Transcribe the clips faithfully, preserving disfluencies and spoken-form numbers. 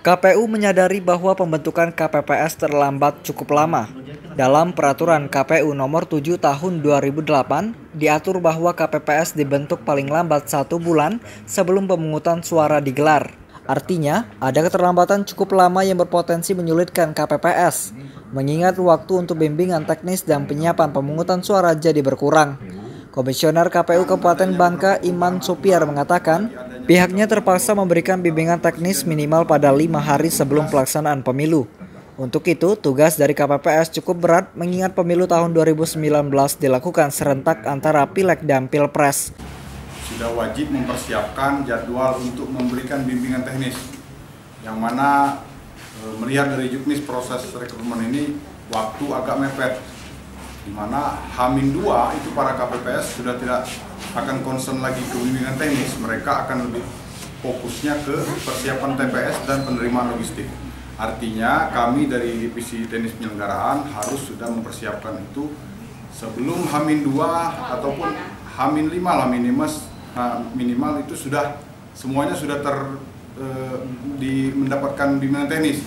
K P U menyadari bahwa pembentukan K P P S terlambat cukup lama. Dalam Peraturan K P U Nomor tujuh Tahun dua ribu delapan, diatur bahwa K P P S dibentuk paling lambat satu bulan sebelum pemungutan suara digelar. Artinya, ada keterlambatan cukup lama yang berpotensi menyulitkan K P P S, mengingat waktu untuk bimbingan teknis dan penyiapan pemungutan suara jadi berkurang. Komisioner K P U Kabupaten Bangka, Iman Supiar, mengatakan pihaknya terpaksa memberikan bimbingan teknis minimal pada lima hari sebelum pelaksanaan pemilu. Untuk itu, tugas dari K P P S cukup berat mengingat pemilu tahun dua ribu sembilan belas dilakukan serentak antara Pileg dan Pilpres. Sudah wajib mempersiapkan jadwal untuk memberikan bimbingan teknis, yang mana e, melihat dari juknis proses rekrutmen ini waktu agak mepet, di mana Hamin dua itu para K P P S sudah tidak akan concern lagi ke bimbingan teknis, mereka akan lebih fokusnya ke persiapan T P S dan penerimaan logistik. Artinya kami dari Divisi Teknis Penyelenggaraan harus sudah mempersiapkan itu sebelum Hamin dua ataupun Hamin lima lah minimal, minimal itu sudah semuanya sudah ter eh, di mendapatkan bimbingan teknis.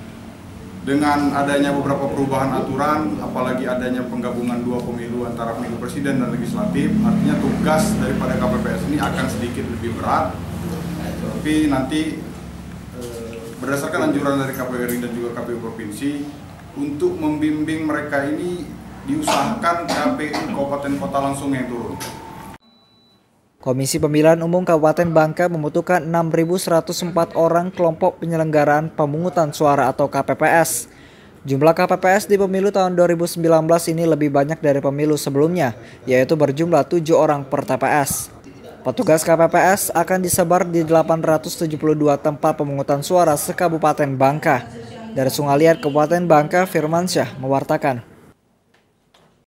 Dengan adanya beberapa perubahan aturan, apalagi adanya penggabungan dua pemilu antara pemilu presiden dan legislatif, artinya tugas daripada K P P S ini akan sedikit lebih berat. Tapi nanti berdasarkan anjuran dari K P U R I dan juga K P U Provinsi untuk membimbing mereka ini diusahakan K P U Kabupaten Kota langsung yang turun. Komisi Pemilihan Umum Kabupaten Bangka membutuhkan enam ribu seratus empat orang kelompok penyelenggaraan pemungutan suara atau K P P S. Jumlah K P P S di pemilu tahun dua ribu sembilan belas ini lebih banyak dari pemilu sebelumnya, yaitu berjumlah tujuh orang per T P S. Petugas K P P S akan disebar di delapan ratus tujuh puluh dua tempat pemungutan suara se-Kabupaten Bangka. Dari Sungai Liat, Kabupaten Bangka, Firmansyah mewartakan.